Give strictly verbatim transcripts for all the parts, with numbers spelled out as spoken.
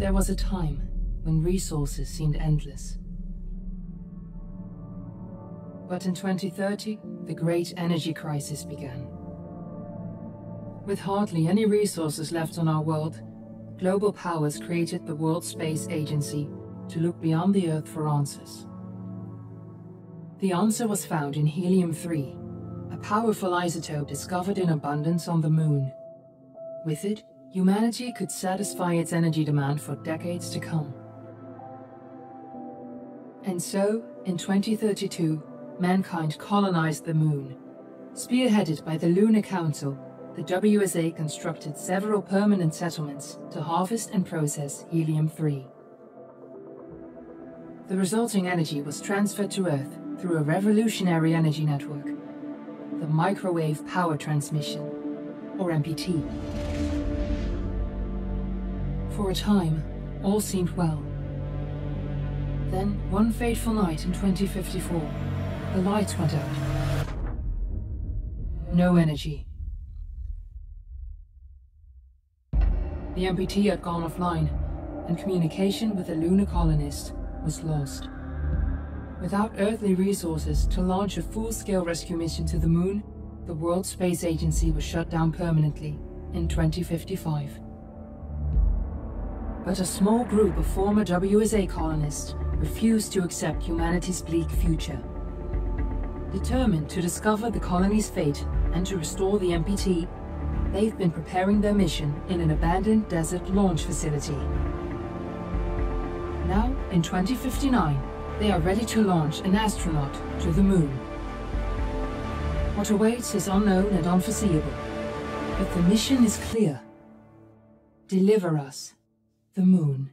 There was a time when resources seemed endless. But in twenty thirty, the great energy crisis began. With hardly any resources left on our world, global powers created the World Space Agency to look beyond the Earth for answers. The answer was found in helium three, a powerful isotope discovered in abundance on the Moon. With it, humanity could satisfy its energy demand for decades to come. And so, in twenty thirty-two, mankind colonized the Moon. Spearheaded by the Lunar Council, the W S A constructed several permanent settlements to harvest and process helium three. The resulting energy was transferred to Earth through a revolutionary energy network, the Microwave Power Transmission, or M P T. For a time, all seemed well. Then, one fateful night in twenty fifty-four, the lights went out. No energy. The M P T had gone offline, and communication with the lunar colonist was lost. Without earthly resources to launch a full-scale rescue mission to the Moon, the World Space Agency was shut down permanently in twenty fifty-five. But a small group of former W S A colonists refused to accept humanity's bleak future. Determined to discover the colony's fate and to restore the M P T, they've been preparing their mission in an abandoned desert launch facility. Now, in twenty fifty-nine, they are ready to launch an astronaut to the Moon. What awaits is unknown and unforeseeable, but the mission is clear. Deliver us the Moon.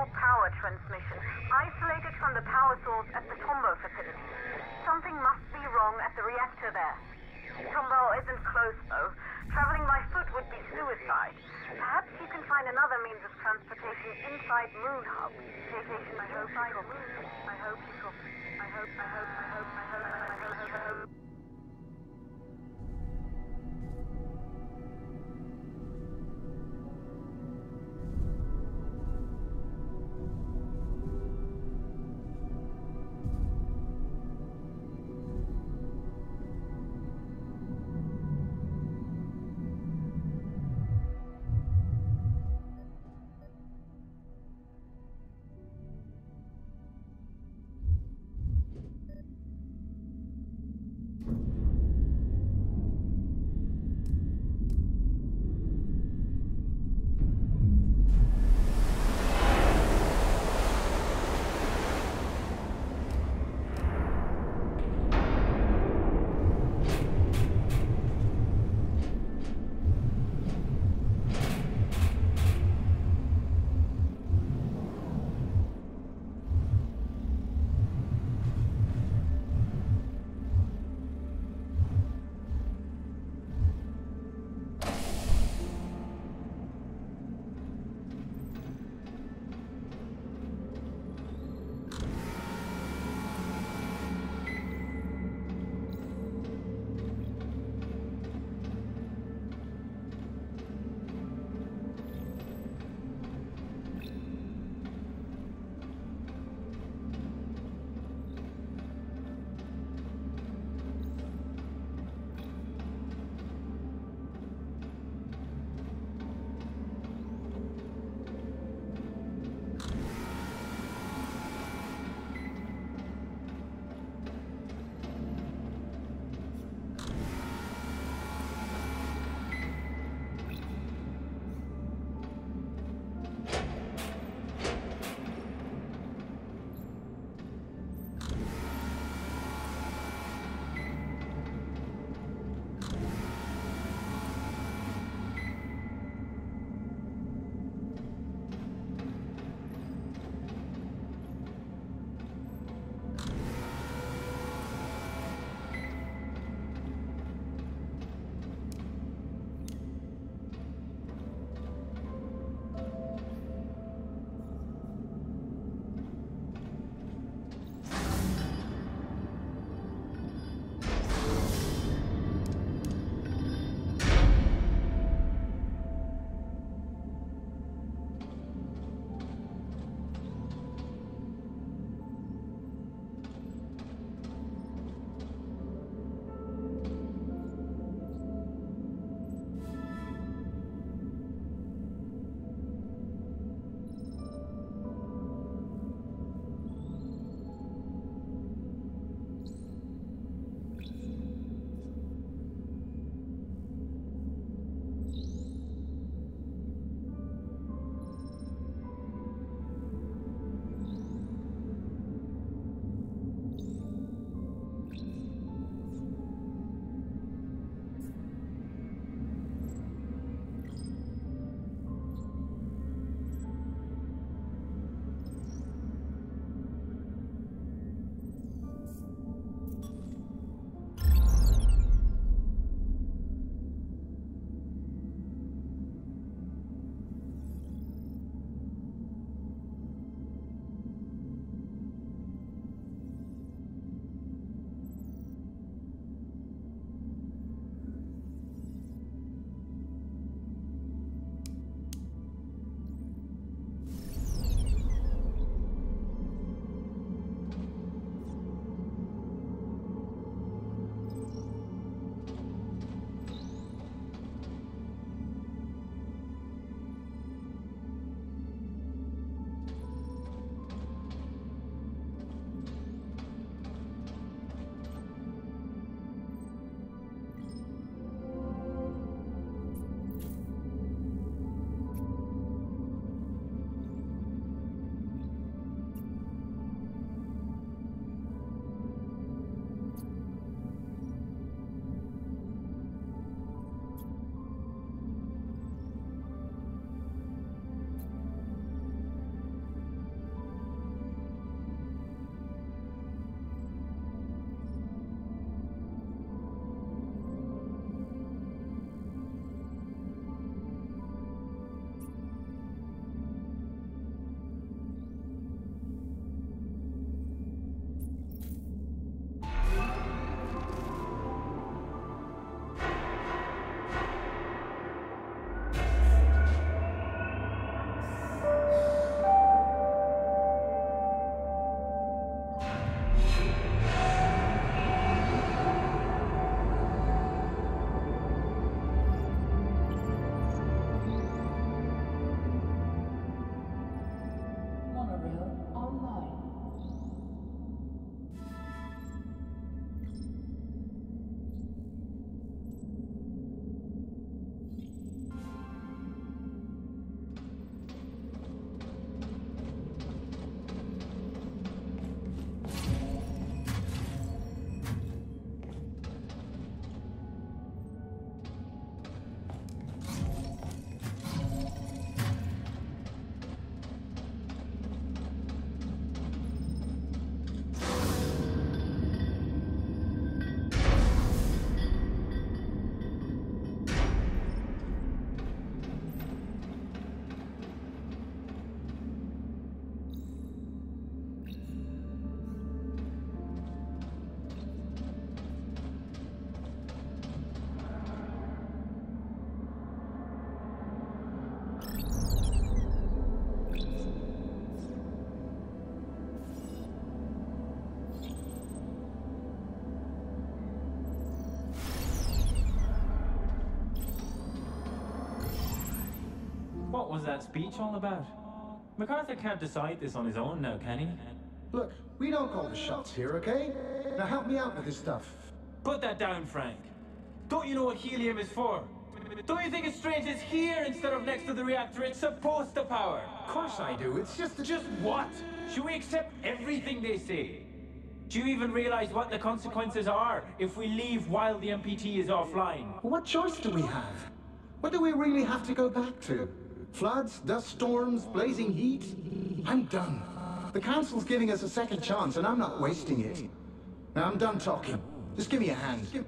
reliable power transmission, isolated from the power source at the Tombow facility. Something must be wrong at the reactor there. Tombow isn't close, though. Traveling by foot would be suicide. Perhaps you can find another means of transportation inside Moon Hub. Vacation inside Moon. I hope you can. I hope, I hope, I hope, I hope, I hope, I hope. that speech all about? MacArthur can't decide this on his own now, can he? Look, we don't call the shots here, okay? Now help me out with this stuff. Put that down, Frank. Don't you know what helium is for? Don't you think it's strange it's here instead of next to the reactor it's supposed to power? Of course I do, it's just that... Just what? Should we accept everything they say? Do you even realize what the consequences are if we leave while the M P T is offline? What choice do we have? What do we really have to go back to? Floods, dust storms, blazing heat? I'm done. The Council's giving us a second chance, and I'm not wasting it. Now I'm done talking. Just give me a hand. Give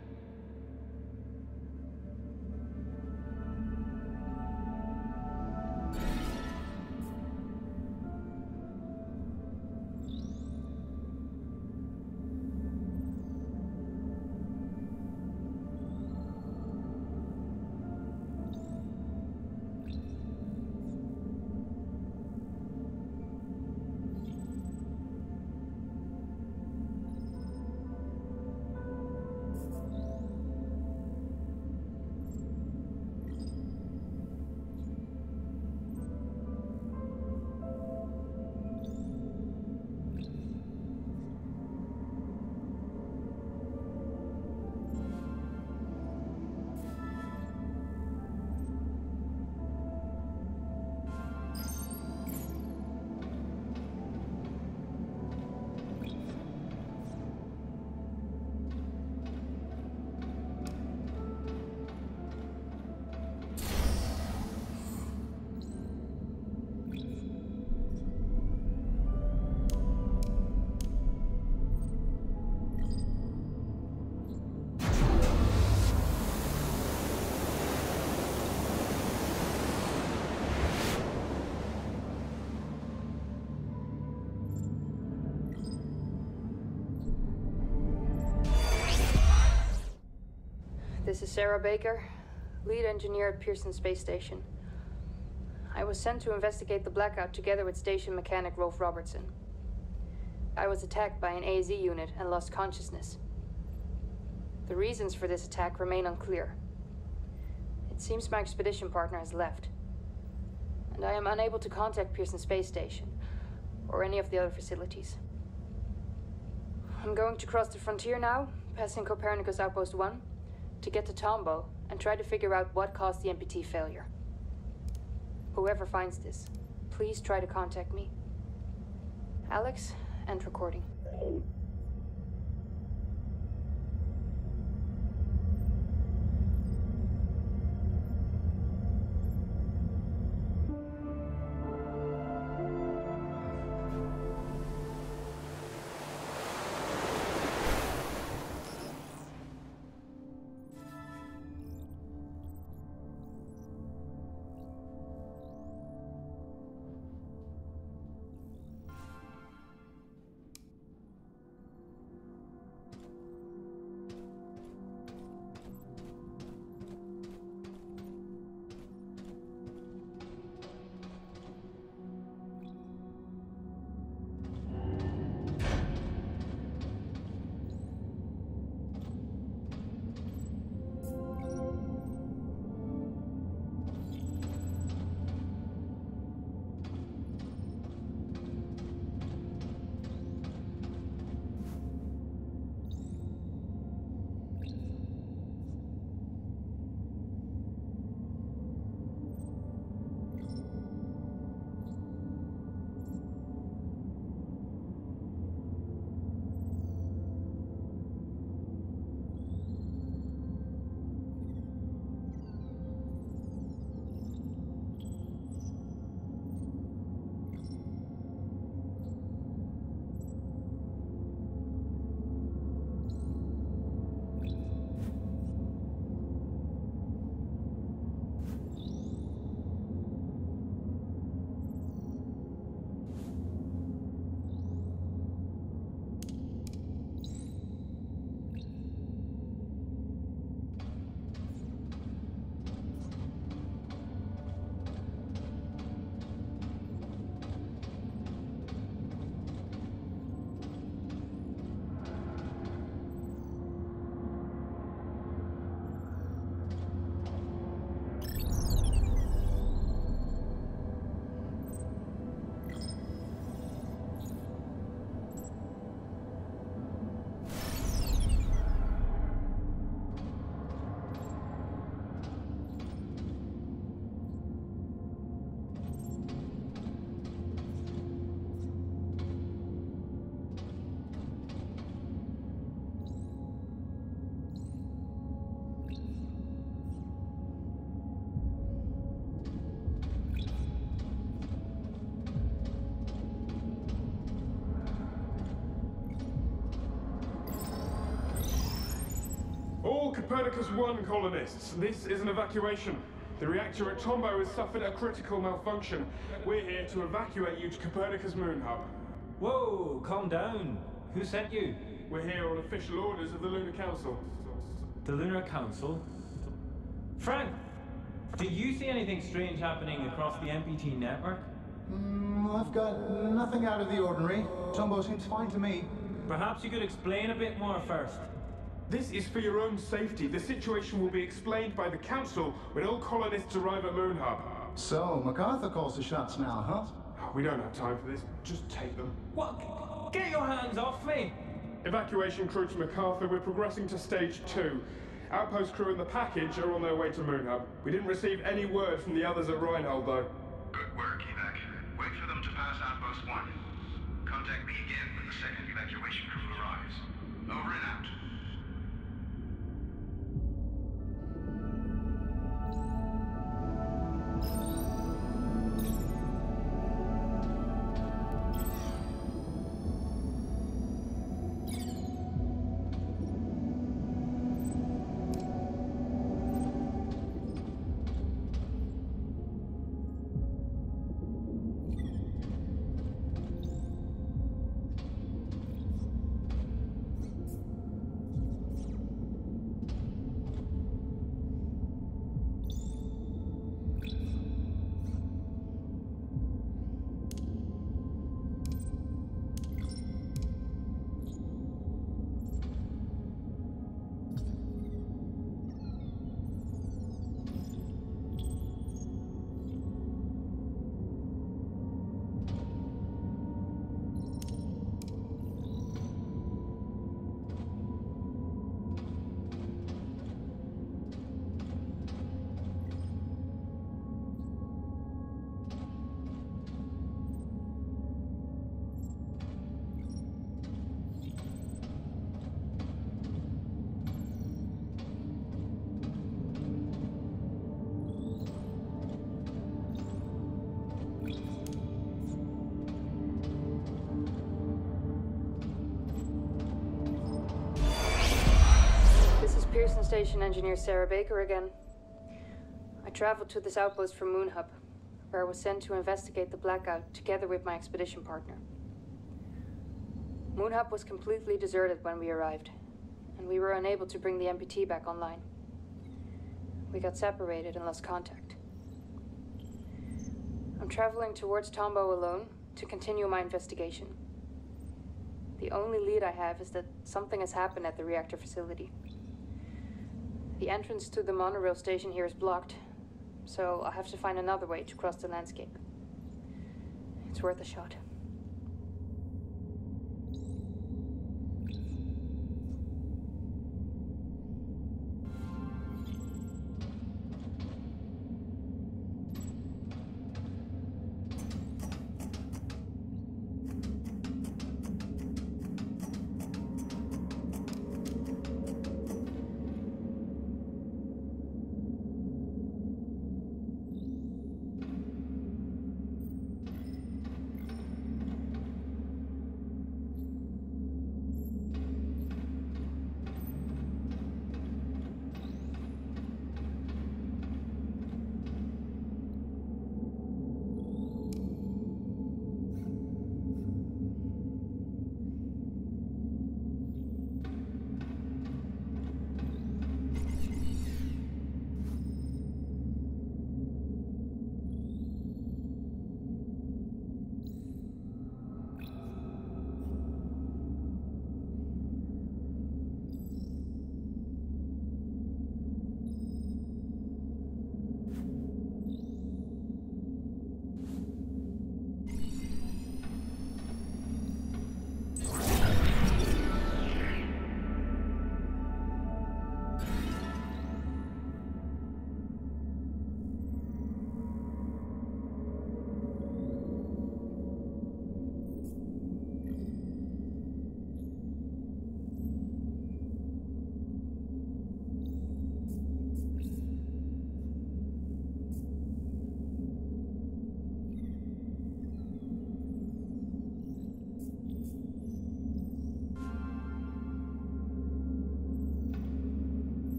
This is Sarah Baker, lead engineer at Pearson Space Station. I was sent to investigate the blackout together with station mechanic Rolf Robertson. I was attacked by an A Z unit and lost consciousness. The reasons for this attack remain unclear. It seems my expedition partner has left, and I am unable to contact Pearson Space Station or any of the other facilities. I'm going to cross the frontier now, passing Copernicus Outpost one, to get to Tombo and try to figure out what caused the M P T failure. Whoever finds this, please try to contact me. Alex, end recording. Copernicus one colonists, this is an evacuation. The reactor at Tombo has suffered a critical malfunction. We're here to evacuate you to Copernicus Moon Hub. Whoa, calm down. Who sent you? We're here on official orders of the Lunar Council. The Lunar Council? Frank, do you see anything strange happening across the M P T network? Mm, I've got nothing out of the ordinary. Tombo seems fine to me. Perhaps you could explain a bit more first. This is for your own safety. The situation will be explained by the Council when all colonists arrive at Moon Hub. So, MacArthur calls the shots now, huh? We don't have time for this. Just take them. What? Get your hands off me! Evacuation crew to MacArthur. We're progressing to stage two. Outpost crew and the package are on their way to Moon Hub. We didn't receive any word from the others at Reinhold, though. Good work, Evac. Wait for them to pass Outpost one. Contact me again when the second evacuation crew arrives. Over and out. Pearson Station engineer Sarah Baker again. I traveled to this outpost from Moon Hub, where I was sent to investigate the blackout together with my expedition partner. Moon Hub was completely deserted when we arrived, and we were unable to bring the M P T back online. We got separated and lost contact. I'm traveling towards Tombo alone to continue my investigation. The only lead I have is that something has happened at the reactor facility. The entrance to the monorail station here is blocked, so I'll have to find another way to cross the landscape. It's worth a shot.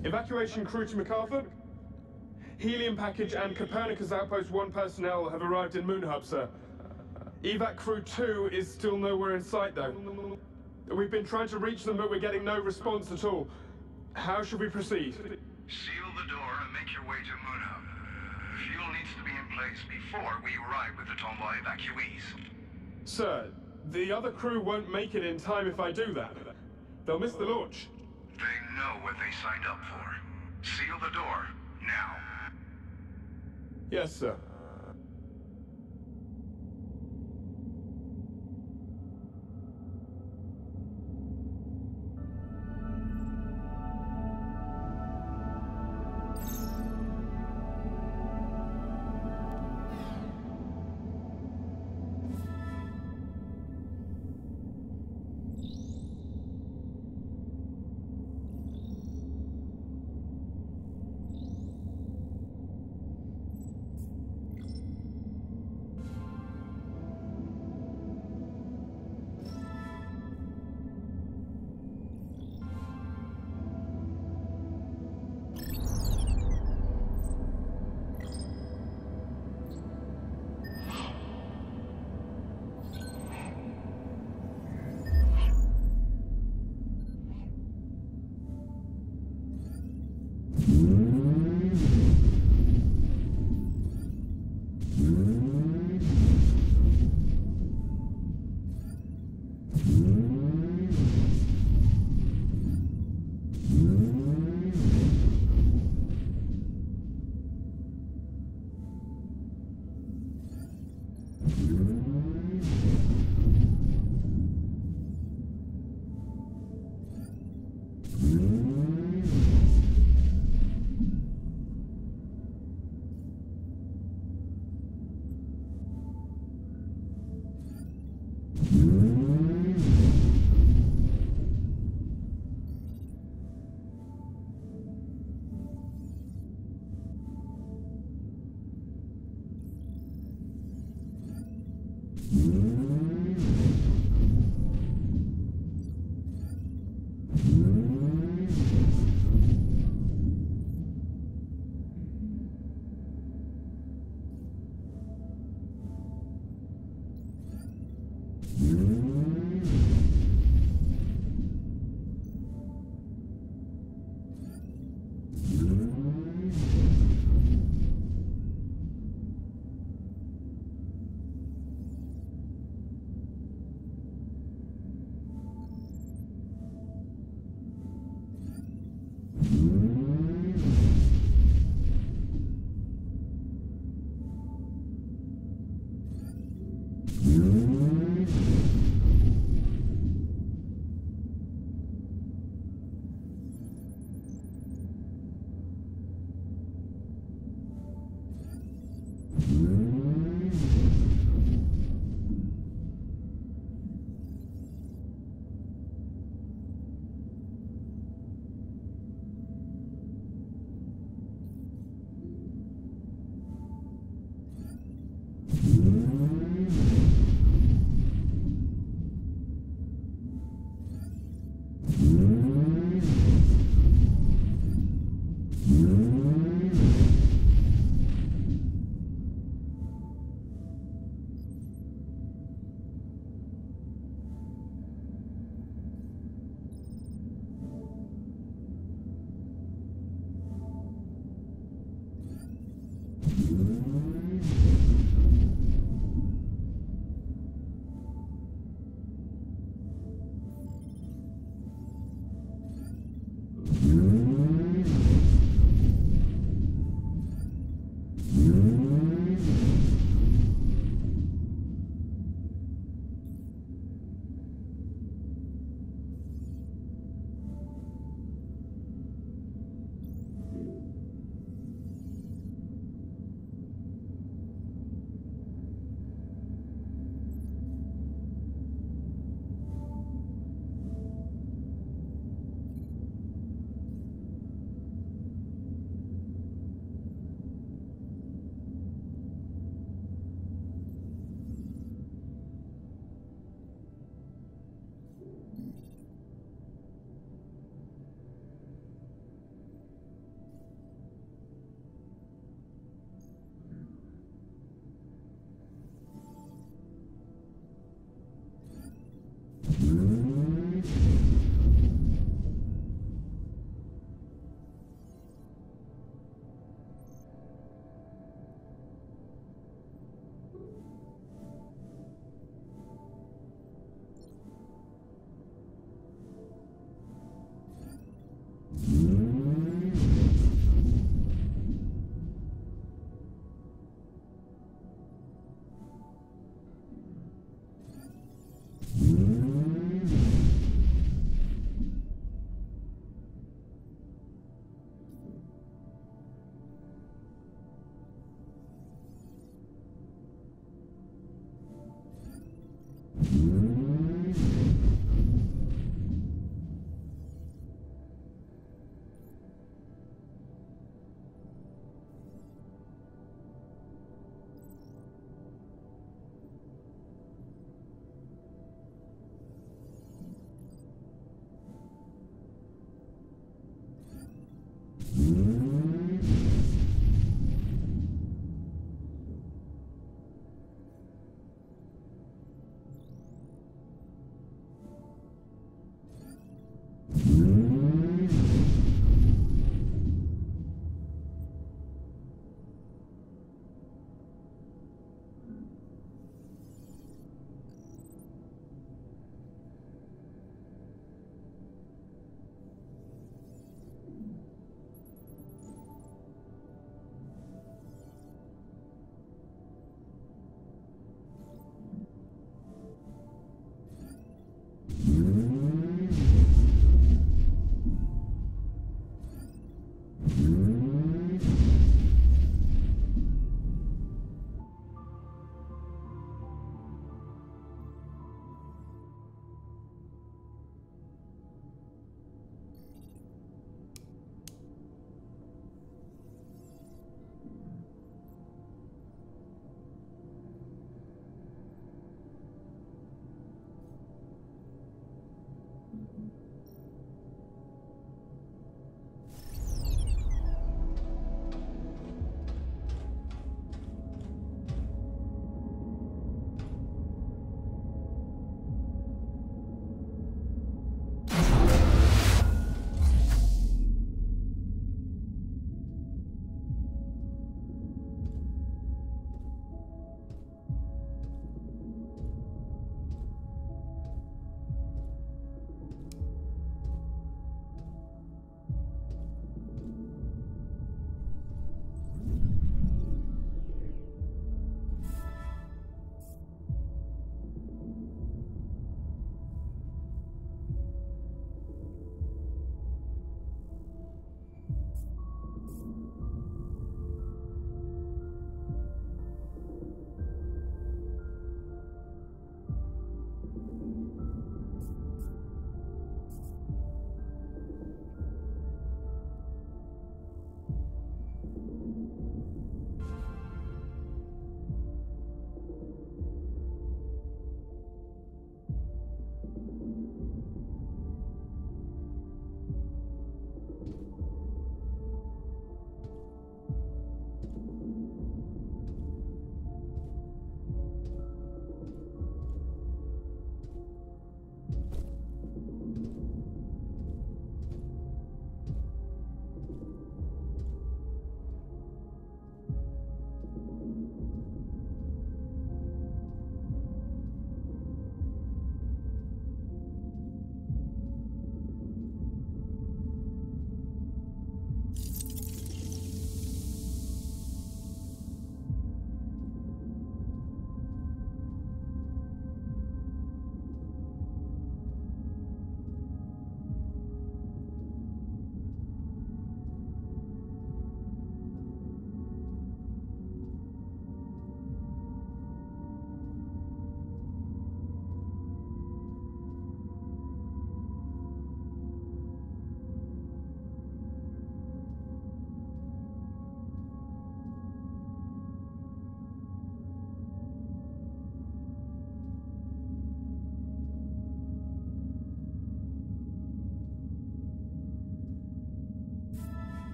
Evacuation crew to MacArthur. Helium package and Copernicus Outpost one personnel have arrived in Moon Hub, sir. Evac crew two is still nowhere in sight, though. We've been trying to reach them, but we're getting no response at all. How should we proceed? Seal the door and make your way to Moon Hub. Fuel needs to be in place before we arrive with the Tomboy evacuees. Sir, the other crew won't make it in time if I do that. They'll miss the launch. They know what they signed up for. Seal the door, now. Yes, sir.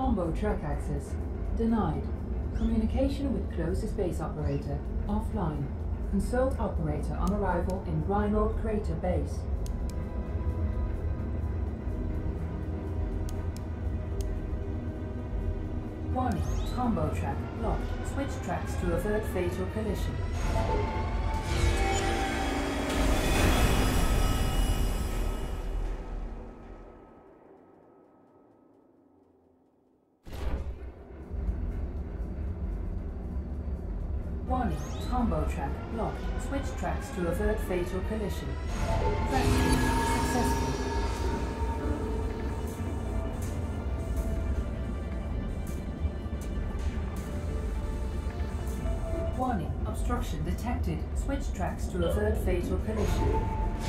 Tombo track access. Denied. Communication with closest base operator. Offline. Consult operator on arrival in Rhinold Crater Base. Warning. Tombo track locked. Switch tracks to avert fatal collision. Warning. Tombo track locked. Switch tracks to avert fatal collision. Rescue successful. Warning. Obstruction detected. Switch tracks to avert fatal collision.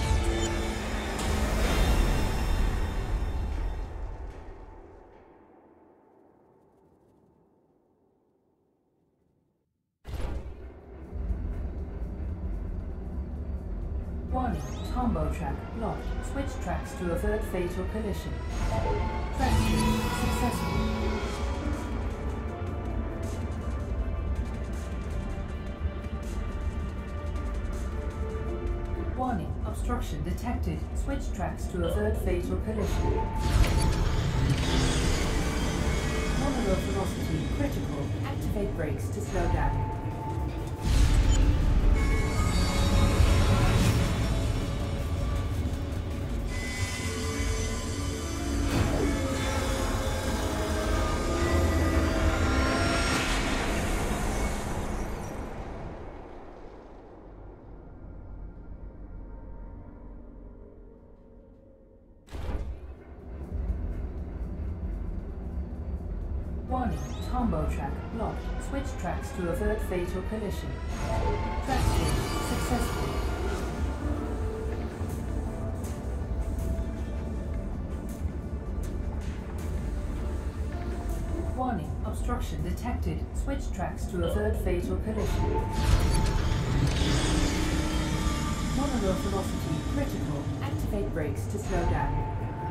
Warning. Tombo track locked. Switch tracks to avert fatal collision. Rescue successful. Warning. Obstruction detected. Switch tracks to avert fatal collision. Nominal velocity critical. Activate brakes to slow down. Warning. Tombo track locked. Switch tracks to avert fatal collision. Track change successful. Warning. Obstruction detected. Switch tracks to avert fatal collision. Nominal velocity critical. Activate brakes to slow down.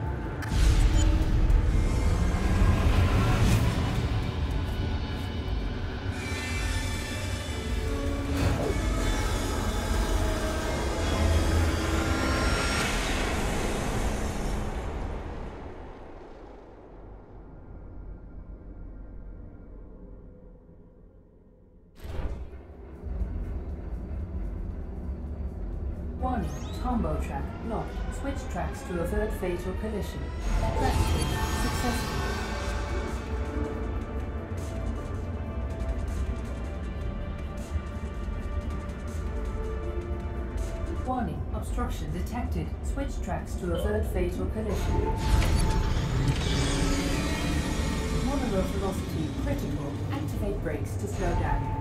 Warning. Tombo track locked. Switch tracks to avert fatal collision. Rescue successful. Warning. Obstruction detected. Switch tracks to avert fatal collision. Nominal velocity critical. Activate brakes to slow down.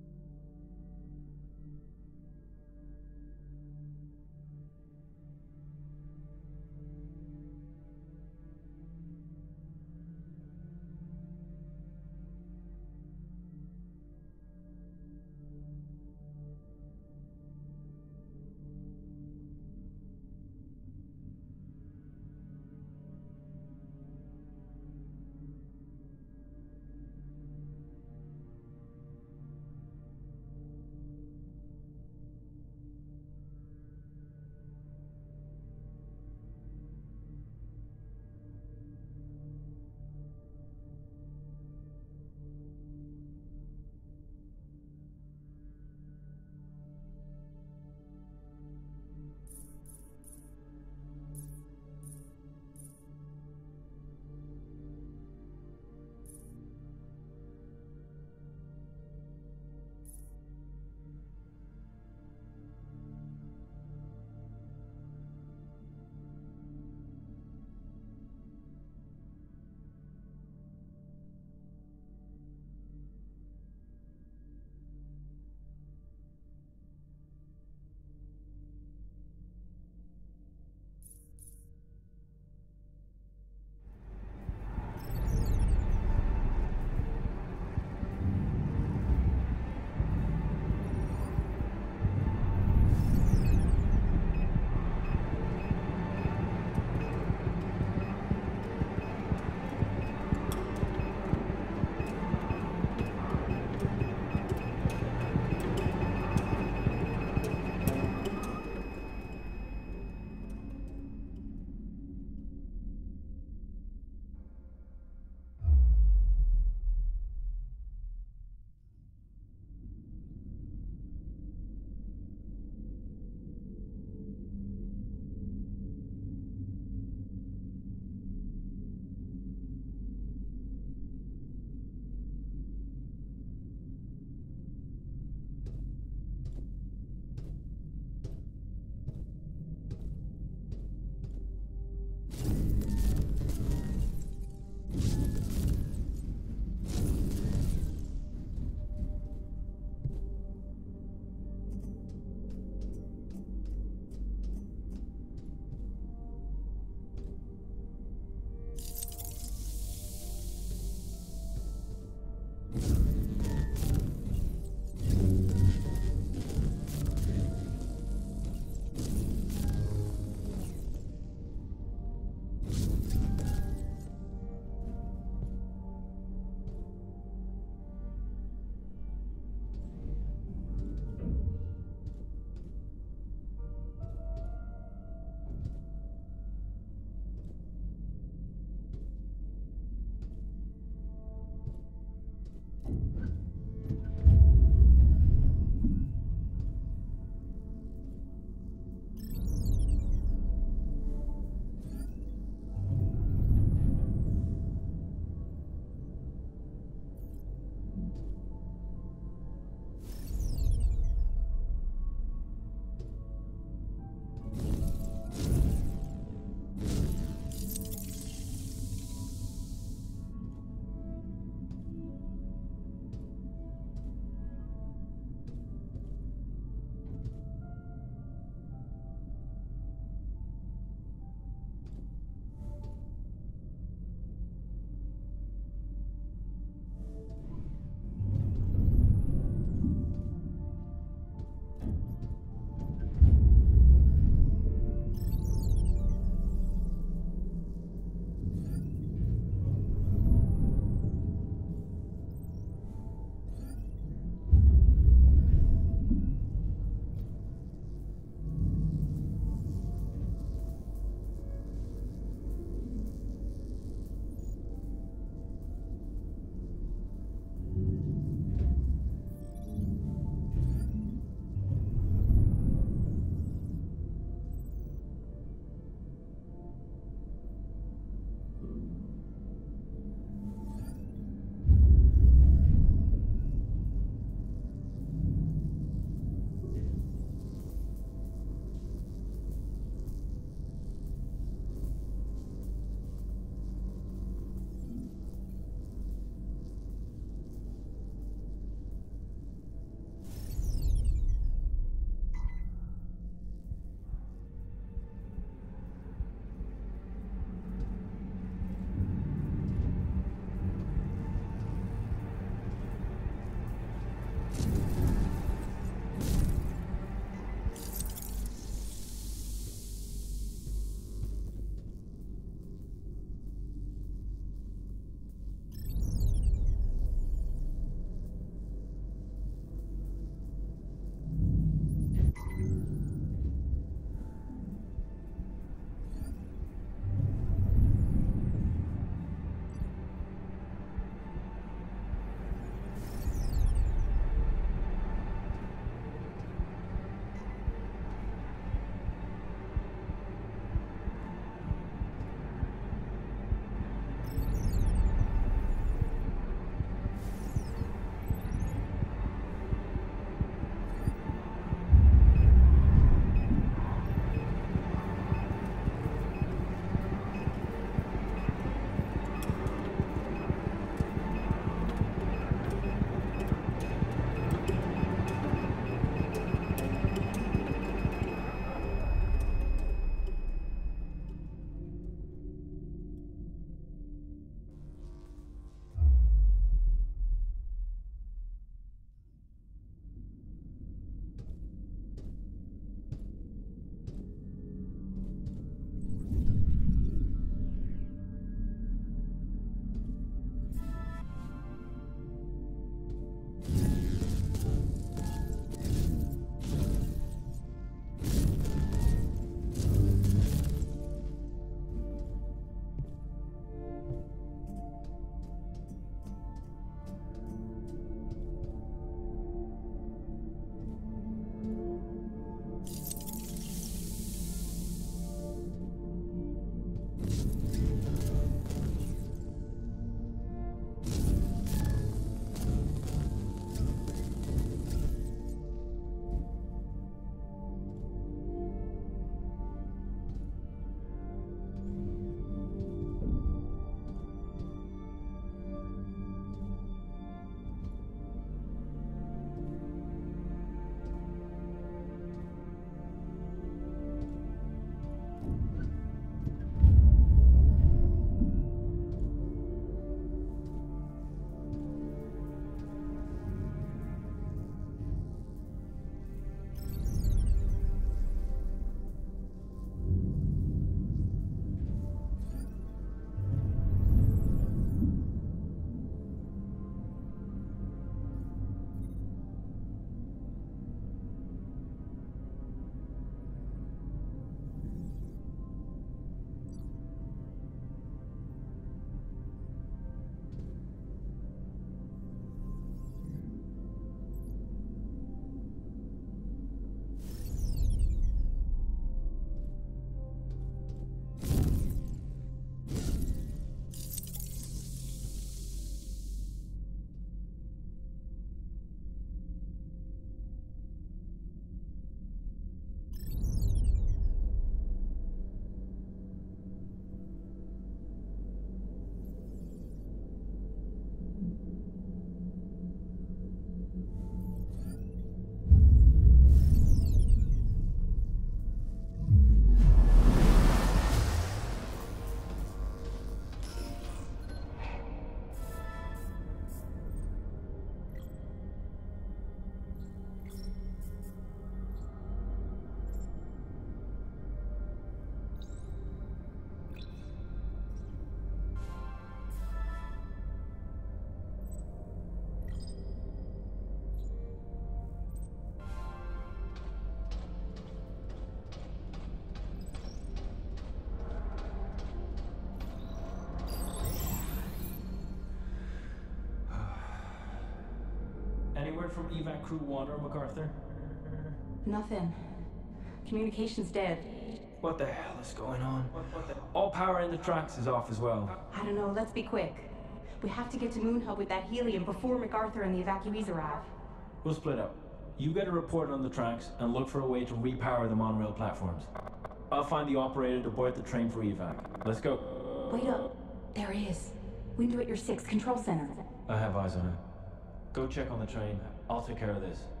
Any word from evac crew one or MacArthur? Nothing. Communication's dead. What the hell is going on? All power in the tracks is off as well. I don't know, let's be quick. We have to get to Moon Hub with that helium before MacArthur and the evacuees arrive. We'll split up. You get a report on the tracks and look for a way to repower the monorail platforms. I'll find the operator to board the train for evac. Let's go. Wait up. There he is. Window at your six, control center. I have eyes on it. Go check on the train. I'll take care of this.